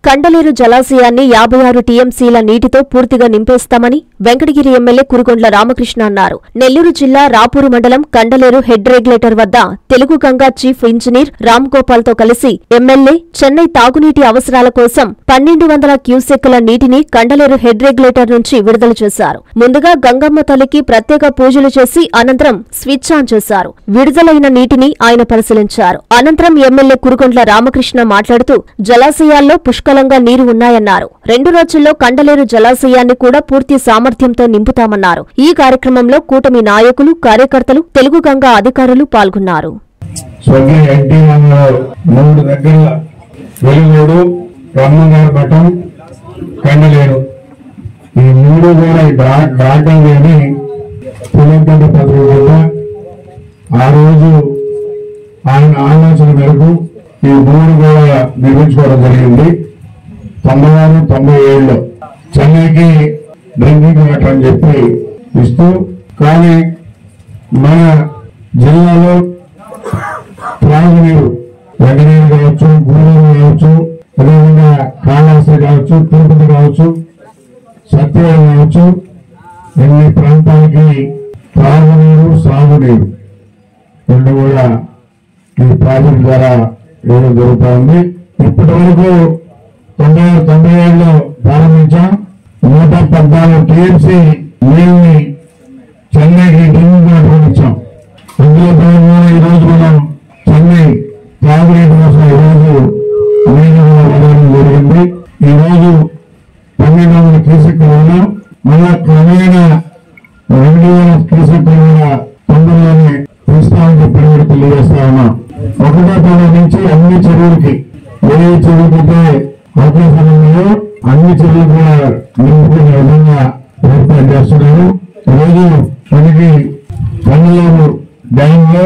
కండలేరు జలాశయాన్ని 56 టీఎంసీల నీటితో పూర్తిగా నింపేస్తామని వెంకటగిరి ఎమ్మెల్యే కురుగొండ్ల రామకృష్ణ అన్నారు. నెల్లూరు జిల్లా రాపూరు మండలం కండలేరు హెడ్ రెగ్యులేటర్ వద్ద తెలుగు గంగా చీఫ్ ఇంజనీర్ రామ్ గోపాల్ తో కలిసి ఎమ్మెల్యే చెన్నై తాగునీటి అవసరాల కోసం 1200 క్యూసెక్కుల నీటిని కండలేరు హెడ్ రెగ్యులేటర్ నుంచి విడుదల చేశారు. ముందుగా గంగమ్మ తల్లికి ప్రత్యేక పూజలు చేసి అనంతరం స్విచ్ ఆన్ చేశారు. విడుదలైన నీటిని ఆయన పరిశీలించారు. అనంతరం ఎమ్మెల్యే కురుగొండ్ల రామకృష్ణ మాట్లాడుతూ జలాశయాల్లో పుష్కలంగా నీరు ఉన్నాయన్నారు. 2 రోజుల్లో కండలేరు జలాశయాన్ని కూడా పూర్తి సామర్థ్యంతో నింపుతామన్నారు. ఈ కార్యక్రమంలో కూటమి నాయకులు, కార్యకర్తలు, తెలుగు గంగా అధికారులు పాల్గొన్నారు. ఆయన ఆలోచన మేరకు ఈ భూమిని కూడా నిర్మించుకోవడం జరిగింది. 96-97లో చెన్నైకి డ్రింకింగ్ వాటర్ అని చెప్పి ఇస్తూ, కానీ మన జిల్లాలో త్రాగునీరు వెంకటగిరి కావచ్చు, గూడూరు కావచ్చు, అదేవిధంగా కాళహస్తి కావచ్చు, తిరుపతి కావచ్చు, సత్యవేద కావచ్చు, ఎన్ని ప్రాంతాలకి త్రాగునీరు, సాగునీరు రెండు కూడా ఈ ప్రాజెక్ట్ ద్వారా వేయడం జరుగుతూ ఉంది. ఇప్పటి వరకు 96-97లో ప్రారంభించాం. 114 టీఎంసీ నీళ్ళని చెన్నైకి డ్రింకింగ్ వాటర్ ఇచ్చాం. అందులో భాగంగా ఈ రోజు మనం చెన్నై తాగునీటి కోసం ఈరోజు నీళ్ళు వదలడం జరిగింది. ఈ రోజు 1200 క్యూసెక్కులు ఉన్నాం. మళ్ళా క్రమేణా 2000 క్యూసెక్కులు కూడా తొందరలోనే తీస్తామని చెప్పి కూడా తెలియజేస్తా ఉన్నాం. 1వ తేదీ నుంచి అన్ని చెరువులకి ఏ చెరువుకైతే అవకాశం ఉన్నాయో అన్ని చెరువులు కూడా నింపుకునే విధంగా ఏర్పాటు చేస్తున్నారు. ఈరోజు మనకి కండలేరు డ్యామ్ లో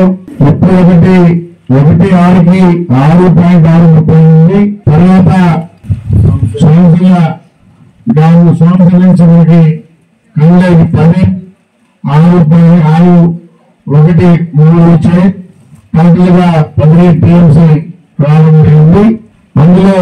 31/6కి 6.638, తర్వాత సోమశిల డ్యామ్ సోమశిల నుంచి మనకి కండలేరు 10.613 వచ్చాయి. టోటల్ గా 10 టీఎంసీ రావడం జరిగింది. అందులో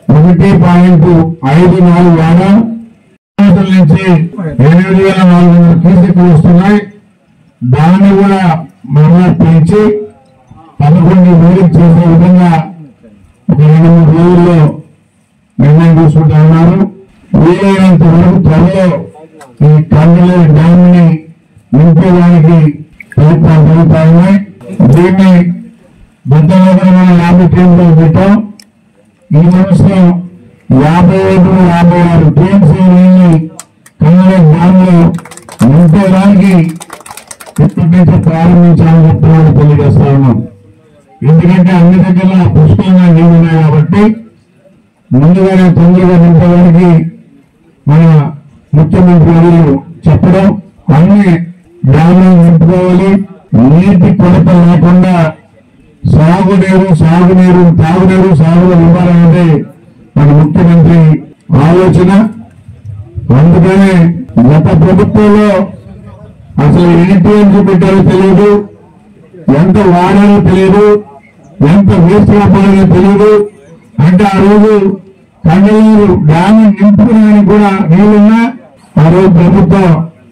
1.54 వాడా నుంచి 8,400 క్యూసెక్కులు వస్తున్నాయి. దాన్ని కూడా మరలా పెంచి 11,000 చేసే విధంగా ఒక 2-3 రోజుల్లో నిర్ణయం తీసుకుంటా ఉన్నారు. వీలైనంత వరకు త్వరలో ఈ కండలేరు డ్యామ్ ని నింపేదానికి ప్రయత్నాలు జరుగుతా ఉన్నాయి. దీన్ని గతంలో మనం 50 టీఎంలో పెట్టాం. ఈ సంవత్సరం 55-56 టీఎంసీ నీళ్ళని కండలేరు డ్యామ్ లో నింపేదానికి ఇప్పటి నుంచి ప్రారంభించాలని చెప్పి తెలియజేస్తా ఉన్నాం. ఎందుకంటే అన్ని దగ్గర పుష్కలంగా నీళ్ళు ఉన్నాయి కాబట్టి ముందుగానే తొందరగా నింపేదానికి మన ముఖ్యమంత్రి గారు చెప్పడం, అన్ని డ్యాములు నింపుకోవాలి, నీటి కొరత లేకుండా సాగునీరు, తాగునీరు, సాగులో ఇవ్వాలనేది మన ముఖ్యమంత్రి ఆలోచన. అందుకనే గత ప్రభుత్వంలో అసలు ఎన్ని టీఎంసీ పెట్టారో తెలియదు, ఎంత వాడాలో తెలియదు, ఎంత వేస్ట్ కాపాడాలో తెలియదు. అంటే ఆ రోజు కండలేరు డ్యామ్ నింపుకునేదానికి కూడా నీళ్ళున్నా ఆ రోజు ప్రభుత్వం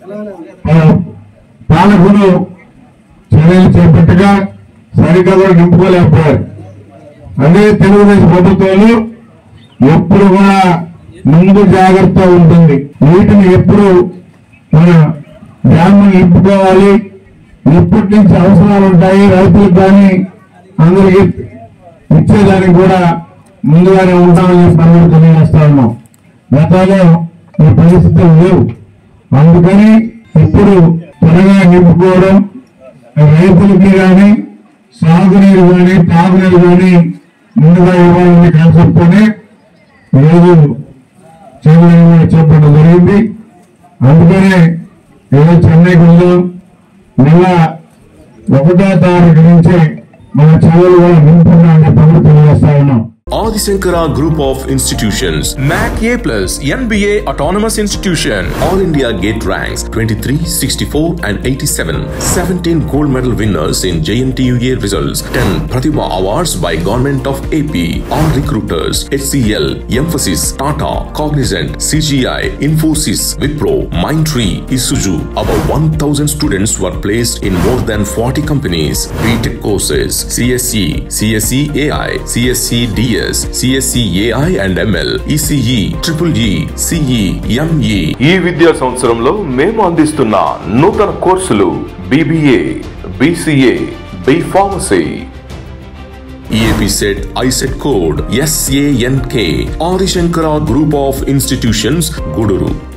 పాలకులు చర్యలు చేపట్టగా సరిగ్గా కూడా నింపుకోలేకపోయారు. అదే తెలుగుదేశం ప్రభుత్వాలు ఎప్పుడు కూడా ముందు జాగ్రత్త ఉంటుంది. వీటిని ఎప్పుడు మన డ్యామ్ నింపుకోవాలి, ఇప్పటి నుంచి అవసరాలు ఉంటాయి రైతులకు కానీ అందరికి ఇచ్చేదానికి కూడా ముందుగానే ఉంటామని చెప్పి అందరూ తెలియజేస్తా ఉన్నాం. గతంలో ఈ పరిస్థితులు లేవు. అందుకని ఇప్పుడు త్వరగా నింపుకోవడం, రైతులకి కానీ సాగునీరు కానీ తాగునీరు కానీ ముందుగా ఇవ్వాలనే కాన్సెప్ట్తోనే ఈరోజు చర్యలు చేపట్టడం జరిగింది. అందుకనే ఈరోజు చెన్నైకి వెళ్దాం. నెల 1వ తారీఖు నుంచి మన చెరువులు కూడా నింపుకున్నామని చెప్పి తెలియజేస్తా ఉన్నాం. Adi Shankara Group of Institutions, NAC A+, NBA Autonomous Institution, All India Gate ranks 23, 64 and 87, 17 gold medal winners in JNTUA results, 10 Pratibha Awards by Government of AP, all recruiters, HCL, Emphasis, Tata, Cognizant, CGI, Infosys, Wipro, Mindtree, Isuzu. About 1,000 students were placed in more than 40 companies. BTech courses, CSE, CSE AI, CSE DS, CSE AI and ML, ECE, EEE, CE, ME. ఈ విద్యా సంవత్సరంలో మేము అందిస్తున్న నూతన కోర్సులు BBA, BCA, B Pharmacy. EAP set ISET code SANK, Adi Shankara Group of Institutions, Guduru.